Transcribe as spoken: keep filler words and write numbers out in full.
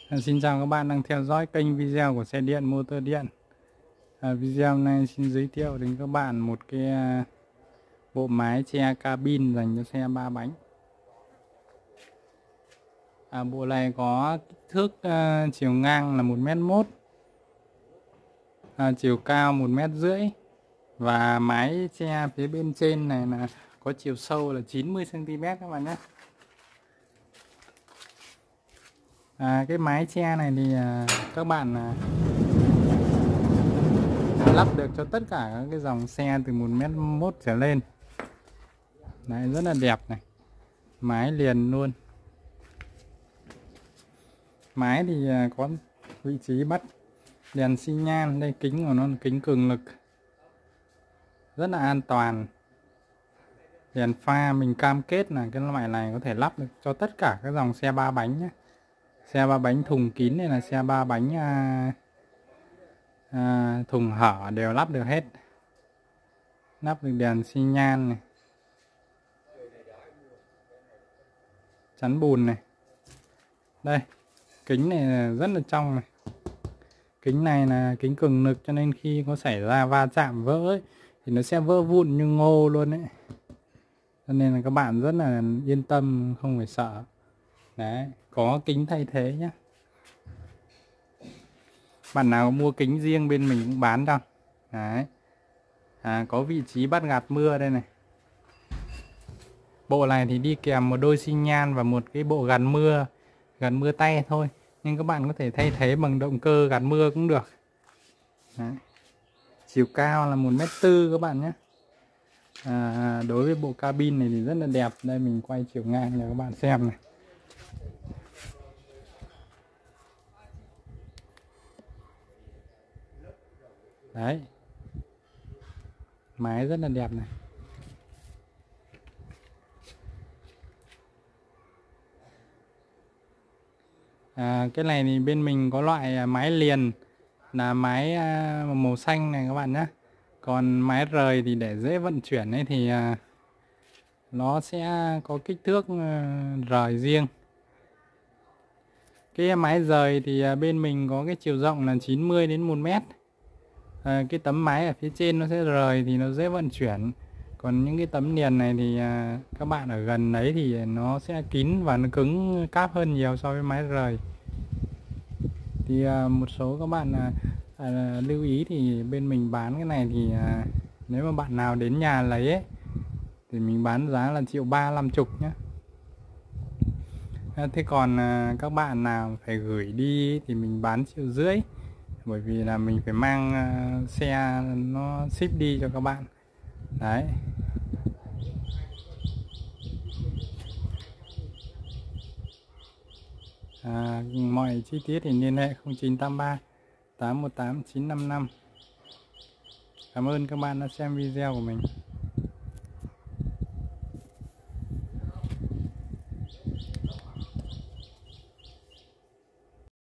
À, xin chào các bạn đang theo dõi kênh video của xe điện motor điện. À, video này xin giới thiệu đến các bạn một cái à, bộ mái che cabin dành cho xe ba bánh. À, bộ này có kích thước à, chiều ngang là một mét mốt, à, chiều cao một mét rưỡi và mái che phía bên trên này là có chiều sâu là chín mươi xăng ti mét các bạn nhé. À, cái mái che này thì à, các bạn à, lắp được cho tất cả các cái dòng xe từ một mét mốt trở lên. Đấy, rất là đẹp này, mái liền luôn. Mái thì à, có vị trí bắt đèn xi nhan, đây kính của nó là kính cường lực, rất là an toàn. Đèn pha mình cam kết là cái loại này có thể lắp được cho tất cả các dòng xe ba bánh nhé. Xe ba bánh thùng kín này là xe ba bánh à, à, thùng hở đều lắp được hết. Lắp được đèn xi nhan này, chắn bùn này. Đây, kính này rất là trong này. Kính này là kính cường lực cho nên khi có xảy ra va chạm vỡ ấy, thì nó sẽ vỡ vụn như ngô luôn đấy. Cho nên là các bạn rất là yên tâm, không phải sợ. Đấy, có kính thay thế nhé. Bạn nào mua kính riêng bên mình cũng bán đâu. Đấy. À, có vị trí bắt gạt mưa đây này. Bộ này thì đi kèm một đôi xi nhan và một cái bộ gạt mưa, gạt mưa tay thôi. Nhưng các bạn có thể thay thế bằng động cơ gạt mưa cũng được. Đấy. Chiều cao là một mét tư các bạn nhé. À, đối với bộ cabin này thì rất là đẹp. Đây mình quay chiều ngang cho các bạn xem này. Đấy, mái rất là đẹp này. À, cái này thì bên mình có loại mái liền là mái à, màu xanh này các bạn nhé. Còn mái rời thì để dễ vận chuyển ấy thì à, nó sẽ có kích thước à, rời riêng. Cái mái rời thì à, bên mình có cái chiều rộng là chín mươi đến một mét. À, cái tấm mái ở phía trên nó sẽ rời thì nó dễ vận chuyển. Còn những cái tấm liền này thì à, các bạn ở gần đấy thì nó sẽ kín và nó cứng cáp hơn nhiều so với mái rời. Thì à, một số các bạn à, à, lưu ý thì bên mình bán cái này thì à, nếu mà bạn nào đến nhà lấy ấy, thì mình bán giá là triệu ba năm chục nhé. À, thế còn à, các bạn nào phải gửi đi thì mình bán triệu rưỡi. Bởi vì là mình phải mang uh, xe nó ship đi cho các bạn. Đấy. À, mọi chi tiết thì liên hệ không chín tám ba tám một tám chín năm năm. Cảm ơn các bạn đã xem video của mình.